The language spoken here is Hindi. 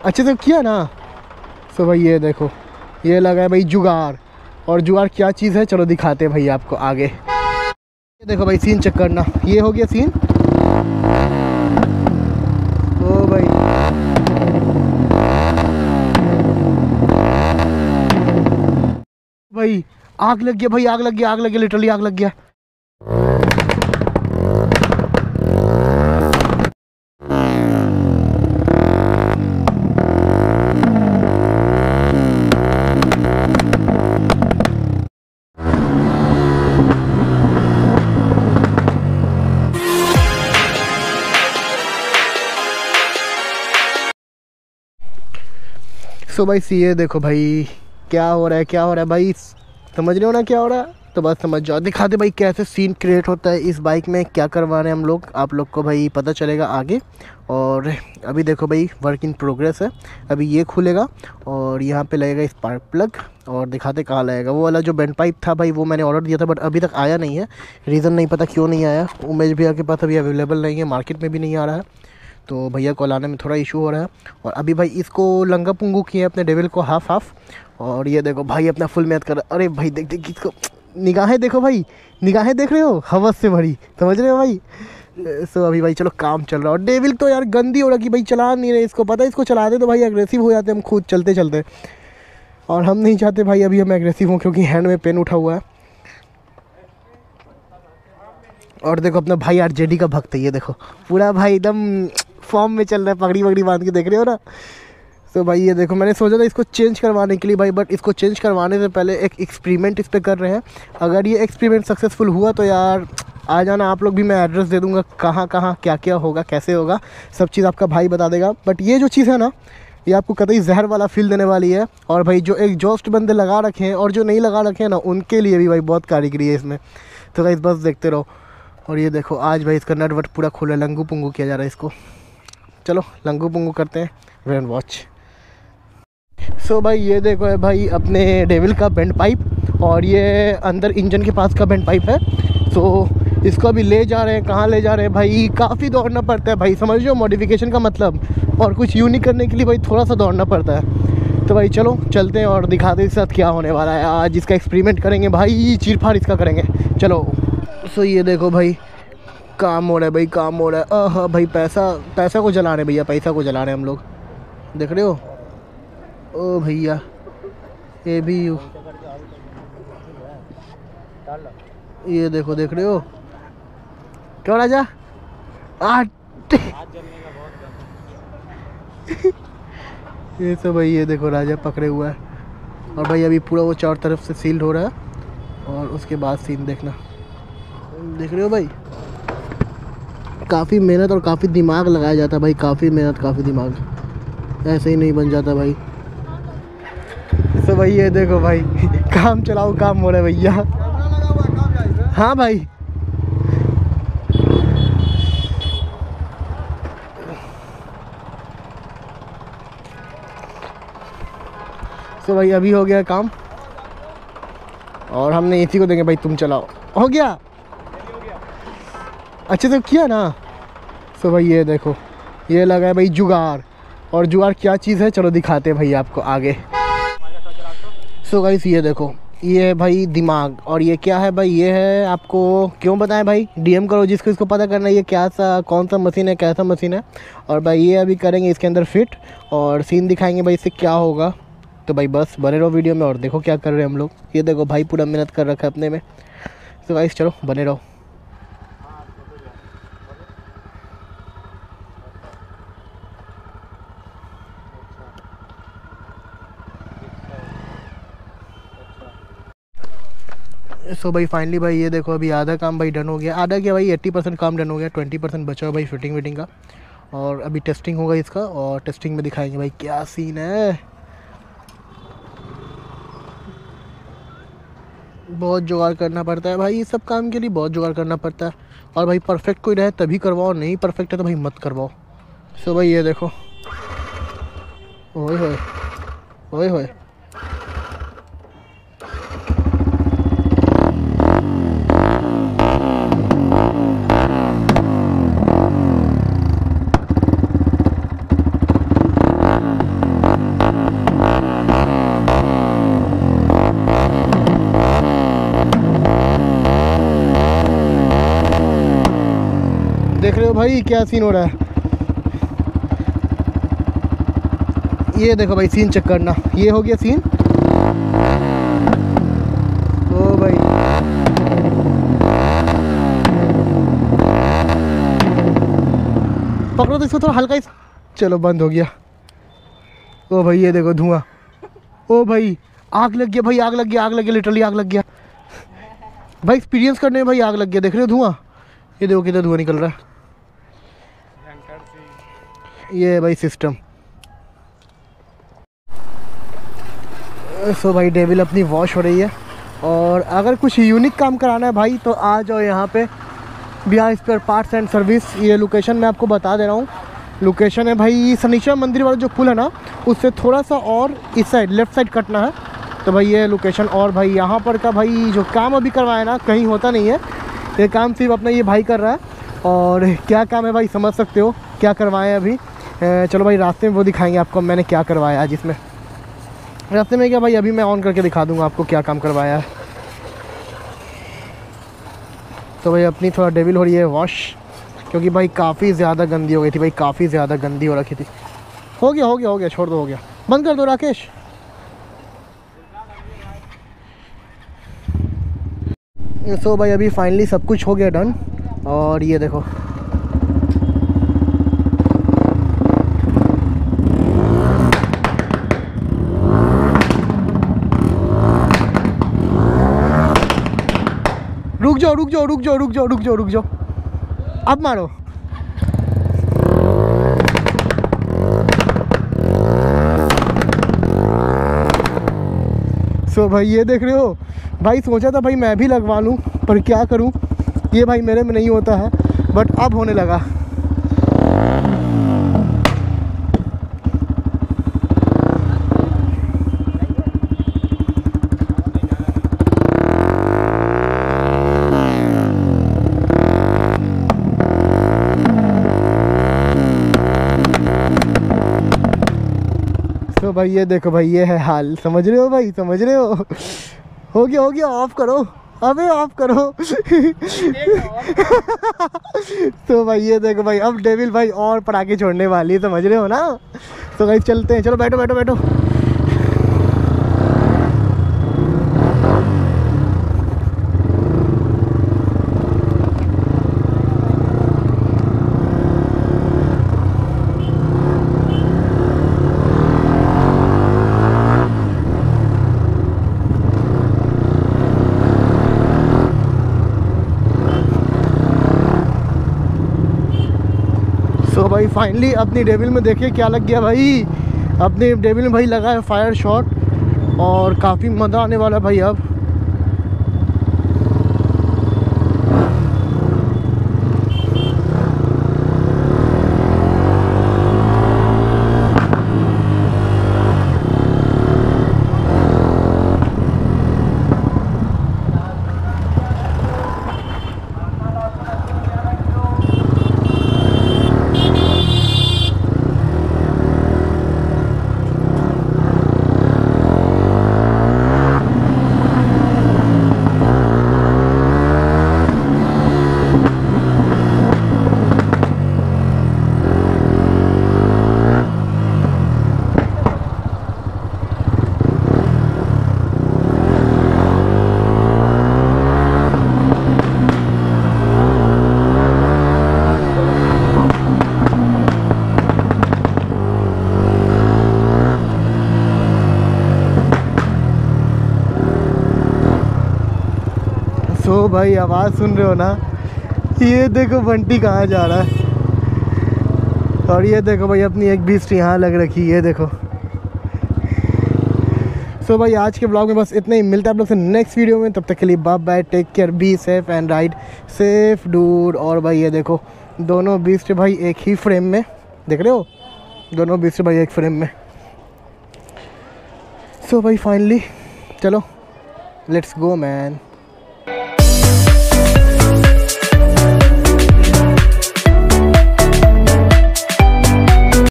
अच्छे से किया ना। सो भाई ये देखो, ये लगा है भाई जुगाड़। और जुगाड़ क्या चीज़ है चलो दिखाते हैं भाई आपको आगे। ये देखो भाई सीन चेक करना, ये हो गया सीन। ओ भाई भाई आग लग गया भाई, आग लग गया, आग लग गया, लिटरली आग लग गया। सो भाई सी ये देखो भाई क्या हो रहा है, क्या हो रहा है भाई, समझ रहे हो ना क्या हो रहा है, तो बस समझ जाओ। दिखाते भाई कैसे सीन क्रिएट होता है इस बाइक में, क्या करवा रहे हैं हम लोग, आप लोग को भाई पता चलेगा आगे। और अभी देखो भाई वर्क इन प्रोग्रेस है, अभी ये खुलेगा और यहाँ पे लगेगा स्पार्क प्लग। और दिखाते कहाँ लगेगा, वो वाला जो बेंड पाइप था भाई वो मैंने ऑर्डर दिया था बट अभी तक आया नहीं है, रीज़न नहीं पता क्यों नहीं आया। उमेश भैया के पास अभी अवेलेबल नहीं है, मार्केट में भी नहीं आ रहा है, तो भैया को लाने में थोड़ा इशू हो रहा है। और अभी भाई इसको लंगा पुंगू किए अपने डेविल को हाफ हाफ। और ये देखो भाई अपना फुल मेहनत कर रहा है। अरे भाई देख देख इसको, निगाहें देखो भाई, निगाहें देख रहे हो हवस से भरी, समझ रहे हो भाई। सो अभी भाई चलो काम चल रहा है। और डेविल तो यार गंदी हो रहा कि भाई चला नहीं रहे, इसको पता है इसको चला दे तो भाई एग्रेसिव हो जाते हम खुद चलते चलते, और हम नहीं चाहते भाई अभी हम एग्रेसिव हों क्योंकि हैंड में पेन उठा हुआ है। और देखो अपना भाई आरजेडी का भक्त है, ये देखो पूरा भाई एकदम फॉर्म में चल रहा है, पगड़ी वगड़ी बांध के, देख रहे हो ना। तो भाई ये देखो मैंने सोचा था इसको चेंज करवाने के लिए भाई, बट इसको चेंज करवाने से पहले एक एक्सपेरिमेंट इस पर कर रहे हैं। अगर ये एक्सपेरिमेंट सक्सेसफुल हुआ तो यार आ जाना आप लोग भी, मैं एड्रेस दे दूँगा कहाँ कहाँ क्या क्या होगा कैसे होगा, सब चीज़ आपका भाई बता देगा। बट ये जो चीज़ है ना ये आपको कतई जहर वाला फील देने वाली है। और भाई जो एग्जॉस्ट बंदे लगा रखे हैं और जो नहीं लगा रखे हैं ना उनके लिए भी भाई बहुत कारीगरी है इसमें। तो भाई बस देखते रहो। और ये देखो आज भाई इसका नट वट पूरा खुला, लंगू पुंगू किया जा रहा है इसको। चलो लंगू पुंगू करते हैं, वेट वॉच। सो भाई ये देखो है भाई अपने डेविल का बेंड पाइप, और ये अंदर इंजन के पास का बेंड पाइप है। तो इसको अभी ले जा रहे हैं, कहाँ ले जा रहे हैं भाई, काफ़ी दौड़ना पड़ता है भाई, समझ लो मॉडिफिकेशन का मतलब। और कुछ यूनिक करने के लिए भाई थोड़ा सा दौड़ना पड़ता है। तो भाई चलो चलते हैं और दिखाते हैं इसके साथ क्या होने वाला है। आज इसका एक्सपेरिमेंट करेंगे भाई, चीर फाड़ इसका करेंगे, चलो। सो ये देखो भाई काम हो रहा है भाई, काम हो रहा है। हाँ भाई पैसा को जला रहे हैं भैया, पैसा को जला रहे हैं हम लोग, देख रहे हो। ओ भैया ये भी ये देखो, देख रहे हो क्यों राजा ये तो भाई ये देखो राजा पकड़े हुआ है। और भाई अभी पूरा वो चारों तरफ से सील्ड हो रहा है। और उसके बाद सीन देखना, देख रहे हो भाई काफ़ी मेहनत और काफ़ी दिमाग लगाया जाता है भाई, काफ़ी मेहनत काफ़ी दिमाग, ऐसे ही नहीं बन जाता भाई। तो भाई ये देखो भाई काम चलाओ, काम हो रहा है भैया। हाँ भाई तो भाई अभी हो गया काम और हमने इसी को देंगे भाई, तुम चलाओ। हो गया अच्छे से किया ना। तो भाई ये देखो ये लगा है भाई जुगाड़। और जुगाड़ क्या चीज़ है चलो दिखाते हैं भाई आपको आगे। सो गाइस ये देखो ये है भाई दिमाग। और ये क्या है भाई, ये है आपको क्यों बताएं भाई, डीएम करो जिसको इसको पता करना है ये क्या सा कौन सा मशीन है, कैसा मशीन है। और भाई ये अभी करेंगे इसके अंदर फिट और सीन दिखाएंगे भाई इससे क्या होगा। तो भाई बस बने रहो वीडियो में और देखो क्या कर रहे हैं हम लोग। ये देखो भाई पूरा मेहनत कर रखा है अपने में। तो गाइस चलो बने रहो। सो भाई फाइनली भाई ये देखो अभी आधा काम भाई डन हो गया, आधा क्या भाई 80% काम डन हो गया, 20% बचा हुआ भाई फिटिंग विटिंग का। और अभी टेस्टिंग होगा इसका और टेस्टिंग में दिखाएंगे भाई क्या सीन है। बहुत जुगाड़ करना पड़ता है भाई, सब काम के लिए बहुत जुगाड़ करना पड़ता है। और भाई परफेक्ट कोई रहे तभी करवाओ, नहीं परफेक्ट है तो भाई मत करवाओ। सो भाई ये देखो ओए होए ओए होए भाई क्या सीन हो रहा है। ये देखो भाई सीन चेक करना, ये हो गया सीन। ओ भाई पकड़ो तो इसको थोड़ा हल्का ही। चलो बंद हो गया। ओ भाई ये देखो धुआं। ओ भाई आग लग गया भाई, आग लग गया, आग लग गया, लिटरली आग लग गया भाई। एक्सपीरियंस करने में भाई आग लग गया, देख रहे हो धुआं। ये देखो कितना धुआं निकल रहा है। ये भाई सिस्टम। सो भाई डेविल अपनी वॉश हो रही है। और अगर कुछ यूनिक काम कराना है भाई तो आ जाओ यहाँ पे Bihar spare parts and service. ये लोकेशन मैं आपको बता दे रहा हूँ। लोकेशन है भाई शनिश्चर मंदिर वाला जो पुल है ना, उससे थोड़ा सा और इस साइड लेफ़्ट साइड कटना है तो भाई ये लोकेशन। और भाई यहाँ पर का भाई जो काम अभी करवाया ना, कहीं होता नहीं है। ये काम सिर्फ अपना ये भाई कर रहा है। और क्या काम है भाई समझ सकते हो क्या करवाएं अभी। चलो भाई रास्ते में वो दिखाएंगे आपको मैंने क्या करवाया आज इसमें। रास्ते में क्या भाई अभी मैं ऑन करके दिखा दूंगा आपको क्या काम करवाया है। तो भाई अपनी थोड़ा डेविल हो रही है वॉश, क्योंकि भाई काफ़ी ज़्यादा गंदी हो गई थी भाई, काफ़ी ज़्यादा गंदी हो रखी थी। हो गया हो गया हो गया, छोड़ दो, हो गया। बंद कर दो राकेश। सो भाई अभी फाइनली सब कुछ हो गया डन। और ये देखो रुक जाओ रुक जाओ रुक जाओ रुक जाओ रुक जाओ रुक जाओ, अब मारो। सो भाई ये देख रहे हो भाई, सोचा था भाई मैं भी लगवा लूँ पर क्या करूँ, ये भाई मेरे में नहीं होता है, बट अब होने लगा। तो भाई ये देखो भाई ये है हाल, समझ रहे हो भाई, समझ रहे हो गया हो गया, ऑफ करो, अबे ऑफ करो। तो भाई ये देखो भाई अब डेविल भाई और पटाखे छोड़ने वाली है, समझ रहे हो ना। तो भाई चलते हैं, चलो बैठो बैठो बैठो। तो भाई फाइनली अपनी डेविल में देखिए क्या लग गया भाई। अपने डेविल में भाई लगा है फायर शॉट और काफ़ी मज़ा आने वाला है भाई अब। तो भाई आवाज़ सुन रहे हो ना, ये देखो बंटी कहाँ जा रहा है। और ये देखो भाई अपनी एक बीस्ट यहाँ लग रखी है, देखो। सो भाई आज के ब्लॉग में बस इतना ही, मिलता है आप लोग से नेक्स्ट वीडियो में। तब तक के लिए bye bye, take care, be safe and ride safe dude. और भाई ये देखो दोनों बीस्ट भाई एक ही फ्रेम में, देख रहे हो, दोनों बीस्ट भाई एक फ्रेम में। सो भाई फाइनली चलो लेट्स गो मैन।